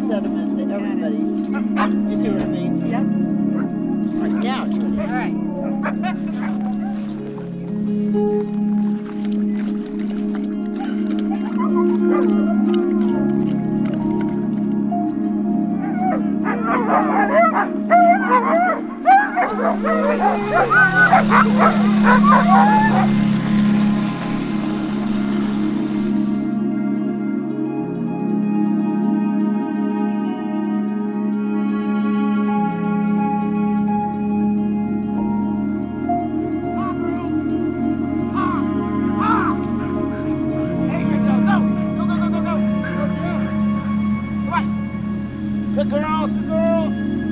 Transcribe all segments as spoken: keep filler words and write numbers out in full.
sediment to everybody's. You see what I mean? Yep. Right now it's ready. All right. Good girl, good girl.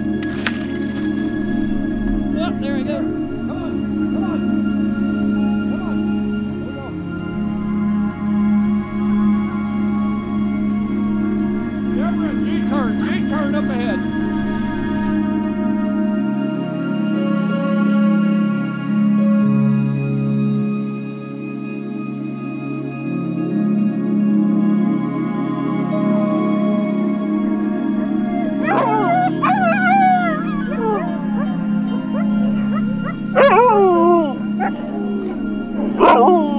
Oh, there we go. Come on, come on. Come on. There we go. Deborah, G-turn, G-turn up ahead. Oh!